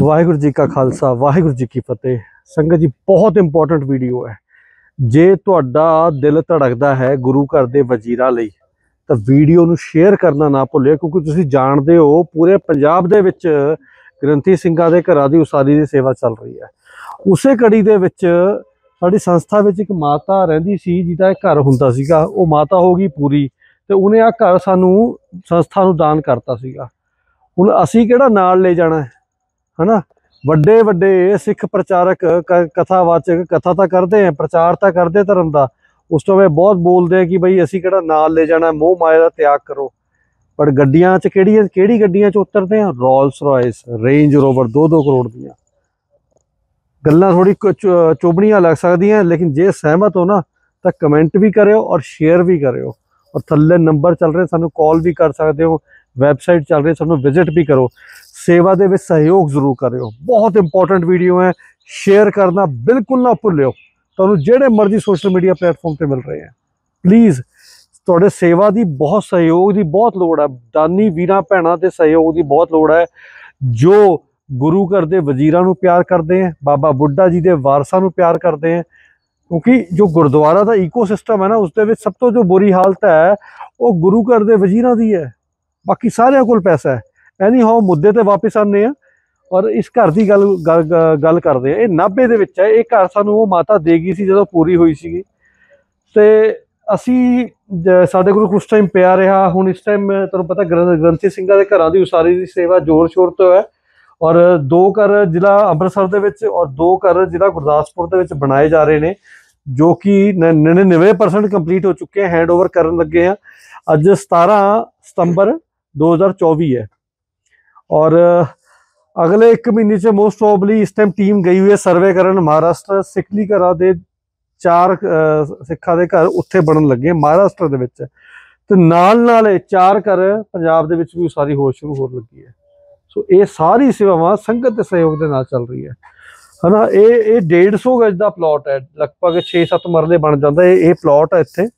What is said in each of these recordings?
वाहिगुरू जी का खालसा वाहिगुरू जी की फतेह। संगत जी बहुत इंपॉर्टेंट वीडियो है। जे तुहाडा दिल धड़कदा है गुरु घर दे वजीरां लई ਤਾਂ ਵੀਡੀਓ ਨੂੰ ਸ਼ੇਅਰ ਕਰਨਾ ਨਾ ਭੁੱਲਿਓ, ਕਿਉਂਕਿ ਤੁਸੀਂ ਜਾਣਦੇ ਹੋ ਪੂਰੇ ਪੰਜਾਬ ਦੇ ਵਿੱਚ ਗ੍ਰੰਥੀ ਸਿੰਘਾਂ ਦੇ ਘਰਾਂ ਦੀ ਉਸਾਰੀ ਦੀ ਸੇਵਾ ਚੱਲ ਰਹੀ ਹੈ। ਉਸੇ ਕੜੀ ਦੇ ਵਿੱਚ ਸਾਡੀ ਸੰਸਥਾ ਵਿੱਚ ਇੱਕ ਮਾਤਾ ਰਹਿੰਦੀ ਸੀ ਜਿਹਦਾ ਇਹ ਘਰ ਹੁੰਦਾ ਸੀਗਾ। ਉਹ ਮਾਤਾ ਹੋ ਗਈ ਪੂਰੀ ਤੇ ਉਹਨੇ ਆ ਘਰ ਸਾਨੂੰ ਸੰਸਥਾ ਨੂੰ ਦਾਨ ਕਰਤਾ ਸੀਗਾ। ਹੁਣ ਅਸੀਂ ਕਿਹੜਾ ਨਾਲ ਲੈ ਜਾਣਾ है ना। ਵੱਡੇ ਵੱਡੇ ਸਿੱਖ ਪ੍ਰਚਾਰਕ ਕਥਾਵਾਚਕ ਕਥਾ ਤਾਂ ਕਰਦੇ ਆ, ਪ੍ਰਚਾਰ ਤਾਂ ਕਰਦੇ ਧਰਮ ਦਾ, ਉਸ ਤੋਂ ਬਾਅਦ ਬਹੁਤ ਬੋਲਦੇ ਆ ਕਿ ਬਈ ਅਸੀਂ ਕਿਹੜਾ ਨਾਲ ਲੈ ਜਾਣਾ, ਮੋਹ ਮਾਇਆ ਦਾ ਤਿਆਗ ਕਰੋ। ਪਰ ਗੱਡੀਆਂ 'ਚ ਕਿਹੜੀ ਗੱਡੀਆਂ 'ਚ ਉਤਰਦੇ ਆ? Rolls Royce, Range Rover 2-2 crore ਦੀਆਂ ਗੱਲਾਂ ਥੋੜੀ ਚੋਬਣੀਆਂ ਲੱਗ ਸਕਦੀਆਂ, ਲੇਕਿन ਜੇ ਸਹਿਮਤ ਹੋ ਨਾ ਤਾਂ ਕਮੈਂਟ ਵੀ ਕਰਿਓ ਔਰ ਸ਼ੇਅਰ ਵੀ ਕਰਿਓ। ਔਰ ਥੱਲੇ ਨੰਬਰ ਚੱਲ ਰਹੇ, ਸਾਨੂੰ ਕਾਲ ਵੀ ਕਰ ਸਕਦੇ ਹੋ, ਵੈਬਸਾਈਟ ਚੱਲ ਰਹੀ, ਸਾਨੂੰ ਵਿਜ਼ਿਟ ਵੀ ਕਰੋ। सेवा दे विच सहयोग जरूर करियो। बहुत इंपॉर्टेंट वीडियो है, शेयर करना बिल्कुल ना भुल्लियो। तुहानूं जिहड़े मर्जी सोशल मीडिया प्लेटफॉर्म पे मिल रहे हैं, प्लीज़ तुहाडे सेवा की बहुत सहयोग की बहुत लोड़ है। दानी वीरां भैणां दे सहयोग की बहुत लोड़ है, जो गुरु घर दे वजीरां नूं प्यार करते हैं, बाबा बुड्ढा जी दे वारसां नूं प्यार करते हैं। क्योंकि जो गुरुद्वारा का ईकोसिस्टम है ना, उस दे विच सब तो जो बुरी हालत है वो गुरु घर दे वजीरां दी है। बाकी सारियां कोल पैसा है। एनी हाउ मुद्दे ते वापस आने और इस घर की गल करते हैं। ये 90 ਦੇ ਵਿੱਚ है। ये घर सानू वो माता दे गई सी ਜਦੋਂ पूरी हुई सी ते ਅਸੀਂ ਸਾਡੇ ਕੋਲ कुछ टाइम पिया रहा। ਹੁਣ इस टाइम ਤੁਹਾਨੂੰ पता ग्रंथी ਸਿੰਘਾਂ ਦੇ ਘਰਾਂ ਦੀ ਉਸਾਰੀ ਦੀ सेवा जोर शोर तो है। और 2 घर ਜ਼ਿਲ੍ਹਾ ਅੰਮ੍ਰਿਤਸਰ ਦੇ ਵਿੱਚ और 2 घर ਜ਼ਿਲ੍ਹਾ ਗੁਰਦਾਸਪੁਰ ਦੇ ਵਿੱਚ ਬਣਾਏ ਜਾ ਰਹੇ ਨੇ, ਜੋ ਕਿ 99% ਕੰਪਲੀਟ ਹੋ ਚੁੱਕੇ हैं। हैंड ओवर करन लगे हैं। ਅੱਜ 17 ਸਤੰਬਰ 2024 है और अगले 1 महीने से मोस्ट प्रॉबली इस टाइम टीम गई हुई है सर्वे करन। महाराष्ट्र सिखली घरां दे 4 सिखां दे घर उत्थे बनन लगे महाराष्ट्र दे विच, ते नाल 4 घर पंजाब दे विच भी उसारी हो शुरू हो लगी है। सो ये सारी सेवावां संगत के सहयोग दे नाल चल रही है ना। ये 150 गज का प्लॉट है, लगभग 6-7 मरले बन जाता है। ये प्लॉट है इत्थे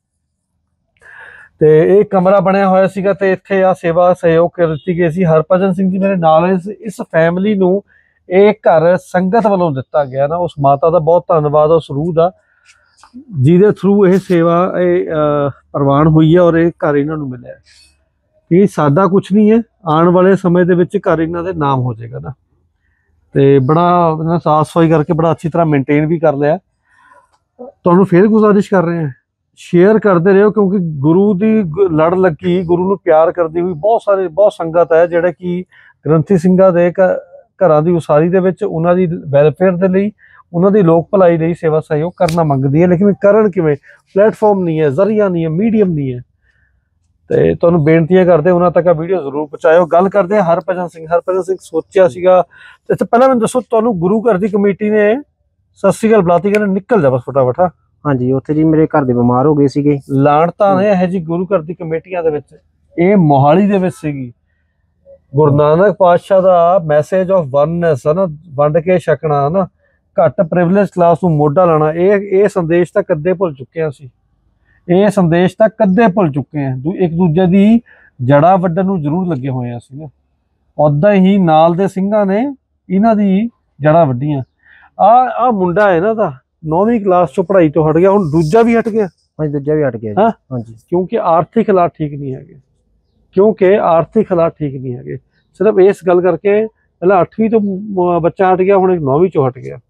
ਤੇ ਇਹ ਕਮਰਾ ਬਣਿਆ ਹੋਇਆ ਸੀਗਾ ਤੇ ਇੱਥੇ ਆ ਸੇਵਾ ਸਹਿਯੋਗ ਕਰ ਦਿੱਤੀ ਗਈ ਸੀ। ਹਰਭਜਨ ਸਿੰਘ ਜੀ ਮੇਰੇ ਨਾਲ ਇਸ ਫੈਮਿਲੀ ਨੂੰ ਇਹ ਘਰ ਸੰਗਤ ਵੱਲੋਂ ਦਿੱਤਾ ਗਿਆ ਨਾ। ਉਸ ਮਾਤਾ ਦਾ ਬਹੁਤ ਧੰਨਵਾਦ ਉਸ ਰੂਹ ਦਾ ਜਿਹਦੇ ਥਰੂ ਇਹ ਸੇਵਾ ਪ੍ਰਵਾਨ ਹੋਈ ਹੈ ਔਰ ਇਹ ਘਰ ਇਹਨਾਂ ਨੂੰ ਮਿਲਿਆ। ਇਹ ਸਾਦਾ ਕੁਝ ਨਹੀਂ ਹੈ, ਆਉਣ ਵਾਲੇ ਸਮੇਂ ਦੇ ਵਿੱਚ ਘਰ ਇਹਨਾਂ ਦੇ ਨਾਮ ਹੋ ਜਾਏਗਾ ਨਾ। ਤੇ ਬੜਾ ਸਾਫ ਸਫਾਈ ਕਰਕੇ ਬੜਾ ਅੱਛੀ ਤਰ੍ਹਾਂ ਮੇਨਟੇਨ ਵੀ ਕਰ ਲਿਆ। ਤੁਹਾਨੂੰ ਫਿਰ ਗੁਜ਼ਾਰਿਸ਼ ਕਰ ਰਹੇ ਹਾਂ, शेयर करते रहो, क्योंकि गुरु की लड़ लगी, गुरु नूं प्यार करती हुई बहुत संगत है जिहड़े कि ग्रंथी ਸਿੰਘਾਂ ਦੇ घरां दी उसारी दे विच उन्हां दी वैलफेयर दे लई, उन्हां दी लोक भलाई लई सेवा सहयोग करना मंगदी है। लेकिन करन किवें? प्लेटफॉर्म नहीं है, जरिया नहीं है, मीडियम नहीं है। ते तुहानूं बेनतियां करदे उन्हां तक वीडियो जरूर पहुंचाओ। गल करदे हरभजन सिंह सोचिया सीगा ते पहलां मैनूं दसो, तुहानूं गुरु घर दी कमेटी ने सत श्री अकाल बुलाती, कहंदे निकल जा बस फटाफट। हाँ जी, उत्थे जी मेरे घर दे बीमार हो गए सीगे। लाणता ने है जी गुरु घर दी कमेटियां दे विच। ये मोहाली दे विच सीगी। गुरु नानक पातशाह दा मैसेज ऑफ वननेस है ना, वंड के छकना है ना, घट प्रिविलेज क्लास नूं मोढा लाना। ये संदेश तां कदे भुल चुके हैं असीं। ये संदेश तां कदे भुल चुके हैं। एक दूजे दी जड़ा वड्डण नूं जरूर लगे होए असीं ना। उदां ही नाल दे ਸਿੰਘਾਂ ने इन्हां दी जड़ा वड्डियां। आ मुंडा है ना दा 9वीं क्लास चो पढ़ाई तो हट गया, हुण दूजा भी हट गया। हाँ, दूजा भी हट गया। हाँ जी, क्योंकि आर्थिक हालात ठीक नहीं है, आर्थिक हालात ठीक नहीं है। सिर्फ इस गल करके पहले 8वीं तो बच्चा हट गया, हुण 9वीं चो हट गया।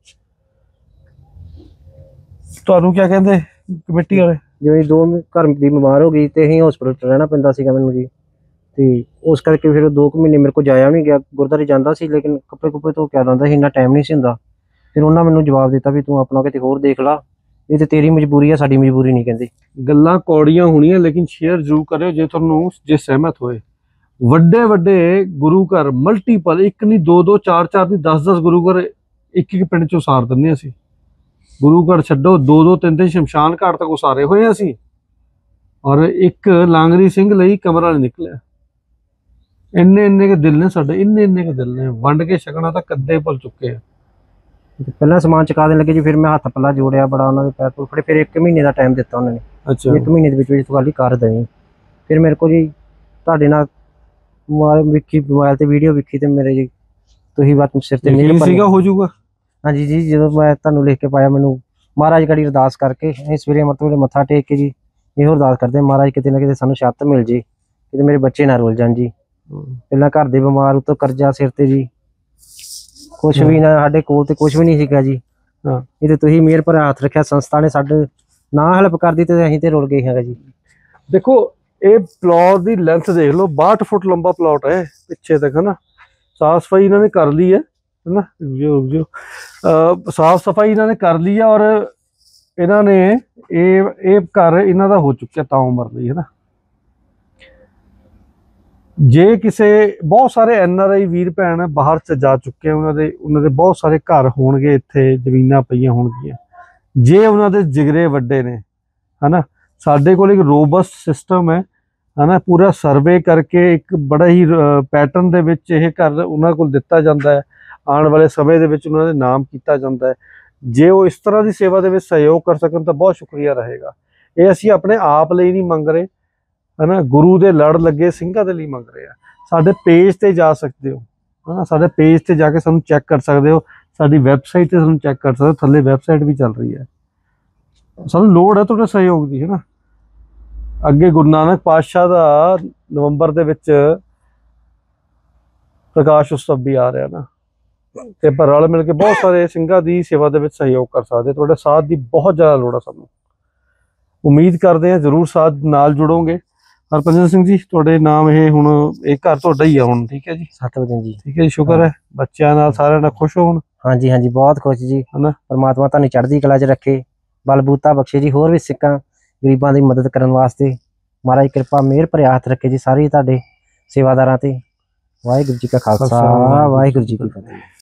तुहानूं क्या कहंदे कमेटी वाले? जो 2 घर दी बीमार हो गई ते असीं हॉस्पिटल रहना पैंदा सीगा मैनूं जी। ते उस करके फिर 2 महीने मेरे को जाया नहीं गया। गुरुद्वारे जांदा सी लेकिन कपड़े कुपड़े धो के आ जांदा सी, इन्ना टाइम नहीं सी हुंदा। फिर उन्होंने मैनूं जवाब दिता भी तू अपना किते होर देख ला, ये तो तेरी मजबूरी है, साडी मजबूरी नहीं। कहंदे गल्लां कौड़ियां होणियां, लेकिन शेयर जरूर करियो जे तुहानूं जे सहमत होए। वड्डे वड्डे गुरु घर मल्टीपल, एक नहीं 2-2 4-4 नहीं 10-10 गुरु घर एक पिंड चों उसार दिंदे असीं। गुरु घर छड्डो 2-2 3-3 शमशान घाट तक उसारे होए असीं, और एक लांगरी सिंह लई कमरा नहीं निकलिया। इन्ने के दिल ने साडे, इन्ने के दिल ने। वंड के छकना तां कदे भुल चुके हैं। पहला समान चुका देने लगे जी, फिर मैं हाथ पल्ला जोड़िया बड़ा, उन्होंने पैर पुल फड़े, फिर 1 महीने का टाइम दिता उन्होंने। अच्छा, 1 महीने के विच तू गल कर देनी। फिर मेरे को जी तुहाडे नाल विखी मोबाइल ते वीडियो विखी ते मेरे जी ਤੁਸੀਂ ਬਾਤ ਸਿਰ ਤੇ ਯਕੀਨ ਸੀਗਾ ਹੋ ਜਾਊਗਾ? ਹਾਂਜੀ ਜੀ, ਜਦੋਂ ਮੈਂ ਤੁਹਾਨੂੰ ਲਿਖ ਕੇ ਪਾਇਆ, ਮੈਨੂੰ ਮਹਾਰਾਜ ਗੜੀ ਅਰਦਾਸ ਕਰਕੇ ਅਸੀਂ ਸਵੇਰੇ ਮਤਲਬ ਮੱਥਾ ਟੇਕ ਕੇ ਜੀ ਇਹੋ ਅਰਦਾਸ ਕਰਦੇ ਮਹਾਰਾਜ ਕਿਤੇ ਨਾ ਕਿਤੇ ਸਾਨੂੰ ਛੱਤ ਮਿਲ ਜੇ, ਕਿਤੇ ਮੇਰੇ ਬੱਚੇ ਨਾ ਰੁੱਲ ਜਾਣ ਜੀ। ਪਹਿਲਾਂ ਘਰ ਦੇ ਬਿਮਾਰ, ਉਤੋਂ ਕਰਜ਼ਾ ਸਿਰ ਤੇ ਜੀ, ਕੁਛ ਵੀ ਨਾ ਸਾਡੇ ਕੋਲ ਤੇ ਕੁਛ ਵੀ ਨਹੀਂ ਸੀਗਾ ਜੀ। ਇਹ ਤੇ ਤੁਸੀਂ ਮਿਹਰ ਭਰਿਆ ਹੱਥ ਰੱਖਿਆ, ਸੰਸਥਾ ਨੇ ਸਾਡੇ ਨਾ ਹੈਲਪ ਕਰਦੀ ਤੇ ਅਸੀਂ ਤੇ ਰੁਲ ਗਏ ਹੈਗਾ ਜੀ। ਦੇਖੋ ਇਹ ਪਲਾਟ ਦੀ ਲੈਂਥ ਦੇਖ ਲਓ, 62 ਫੁੱਟ ਲੰਬਾ ਪਲਾਟ ਹੈ ਪਿੱਛੇ ਤੱਕ, ਹੈ ਨਾ। ਸਾਫ ਸਫਾਈ ਇਹਨਾਂ ਨੇ ਕਰ ਲਈ ਹੈ ਨਾ, ਜੋ ਸਾਫ ਸਫਾਈ ਇਹਨਾਂ ਨੇ ਕਰ ਲਈ ਹੈ। ਔਰ ਇਹਨਾਂ ਨੇ ਇਹ ਘਰ ਇਹਨਾਂ ਦਾ ਹੋ ਚੁੱਕਿਆ ਤਾਂ ਉਮਰ ਲਈ, ਹੈ ਨਾ। ਜੇ ਕਿਸੇ ਬਹੁਤ ਸਾਰੇ NRI ਵੀਰ ਭੈਣ ਬਾਹਰ ਚ ਜਾ ਚੁੱਕੇ, ਉਹਨਾਂ ਦੇ ਬਹੁਤ ਸਾਰੇ ਘਰ ਹੋਣਗੇ, ਇੱਥੇ ਜ਼ਮੀਨਾਂ ਪਈਆਂ ਹੋਣਗੀਆਂ, ਜੇ ਉਹਨਾਂ ਦੇ ਜਿਗਰੇ ਵੱਡੇ ਨੇ, ਹਨਾ। ਸਾਡੇ ਕੋਲ ਇੱਕ ਰੋਬਸਟ ਸਿਸਟਮ ਹੈ ਨਾ, ਪੂਰਾ ਸਰਵੇ ਕਰਕੇ ਇੱਕ ਬੜਾ ਹੀ ਪੈਟਰਨ ਦੇ ਵਿੱਚ ਇਹ ਘਰ ਉਹਨਾਂ ਕੋਲ ਦਿੱਤਾ ਜਾਂਦਾ ਹੈ। ਆਉਣ ਵਾਲੇ ਸਮੇਂ ਦੇ ਵਿੱਚ ਉਹਨਾਂ ਦੇ ਨਾਮ ਕੀਤਾ ਜਾਂਦਾ ਹੈ। ਜੇ ਉਹ ਇਸ ਤਰ੍ਹਾਂ ਦੀ ਸੇਵਾ ਦੇ ਵਿੱਚ ਸਹਿਯੋਗ ਕਰ ਸਕਣ ਤਾਂ ਬਹੁਤ ਸ਼ੁਕਰੀਆ ਰਹੇਗਾ। ਇਹ ਅਸੀਂ ਆਪਣੇ ਆਪ ਲਈ ਨਹੀਂ ਮੰਗ ਰਹੇ, ਹੈ ਨਾ, ਗੁਰੂ ਦੇ ਲੜ ਲੱਗੇ ਸਿੰਘਾਂ ਦੇ ਲਈ ਮੰਗ ਰਹੇ ਆ। ਸਾਡੇ ਪੇਜ ਤੇ ਜਾ ਸਕਦੇ ਹੋ, ਹੈ ਨਾ, ਸਾਡੇ ਪੇਜ ਤੇ ਜਾ ਕੇ ਸਾਨੂੰ ਚੈੱਕ ਕਰ ਸਕਦੇ ਹੋ, ਸਾਡੀ ਵੈਬਸਾਈਟ ਤੇ ਸਾਨੂੰ ਚੈੱਕ ਕਰ ਸਕਦੇ ਹੋ, ਥੱਲੇ ਵੈਬਸਾਈਟ ਵੀ ਚੱਲ ਰਹੀ ਹੈ। ਸਾਨੂੰ ਲੋੜ ਹੈ ਤੁਹਾਡੇ ਸਹਿਯੋਗ ਦੀ, ਹੈ ਨਾ। ਅੱਗੇ ਗੁਰੂ ਨਾਨਕ ਪਾਤਸ਼ਾਹ ਦਾ ਨਵੰਬਰ ਦੇ ਵਿੱਚ ਪ੍ਰਕਾਸ਼ ਉਤਸਵ ਵੀ ਆ ਰਿਹਾ ਨਾ, ਤੇ ਪਰ ਰਲ ਮਿਲ ਕੇ ਬਹੁਤ ਸਾਰੇ ਸਿੰਘਾਂ ਦੀ ਸੇਵਾ ਦੇ ਵਿੱਚ ਸਹਿਯੋਗ ਕਰ ਸਕਦੇ। ਤੁਹਾਡੇ ਸਾਥ ਦੀ ਬਹੁਤ ਜ਼ਿਆਦਾ ਲੋੜ ਆ ਸਾਨੂੰ। ਉਮੀਦ ਕਰਦੇ ਹਾਂ ਜ਼ਰੂਰ ਸਾਥ ਨਾਲ ਜੁੜੋਗੇ। ਹਰਪੰਦਰ ਸਿੰਘ ਜੀ, ਤੁਹਾਡੇ ਨਾਮ ਇਹ ਹੁਣ ਇਹ ਘਰ ਤੁਹਾਡਾ ਹੀ ਆ ਹੁਣ, ਠੀਕ ਹੈ ਜੀ? 7 ਵਜੇ ਜੀ। ਠੀਕ ਹੈ ਜੀ, ਸ਼ੁਕਰ ਹੈ ਬੱਚਿਆਂ ਨਾਲ ਸਾਰਿਆਂ ਨਾਲ ਖੁਸ਼ ਹੋਣ। ਹਾਂਜੀ ਹਾਂਜੀ, ਬਹੁਤ ਖੁਸ਼ ਜੀ, ਹਨਾ। ਪਰਮਾਤਮਾ ਤੁਹਾਨੂੰ ਚੜ੍ਹਦੀ ਕਲਾ 'ਚ ਰੱਖੇ, ਬਲਬੂਤਾ ਬਖਸ਼ੇ ਜੀ, ਹੋਰ ਵੀ ਸਿੱਖਾਂ ਗਰੀਬਾਂ ਦੀ ਮਦਦ ਕਰਨ ਵਾਸਤੇ ਮਹਾਰਾਜ ਕਿਰਪਾ ਮਿਹਰ ਭਰਿਆ ਹੱਥ ਰੱਖੇ ਜੀ ਸਾਰੇ ਤੁਹਾਡੇ ਸੇਵਾਦਾਰਾਂ ਤੇ। ਵਾਹਿਗੁਰੂ ਜੀ ਕਾ ਖਾਲਸਾ, ਵਾਹਿਗੁਰੂ ਜੀ ਕੀ ਫਤਿਹ।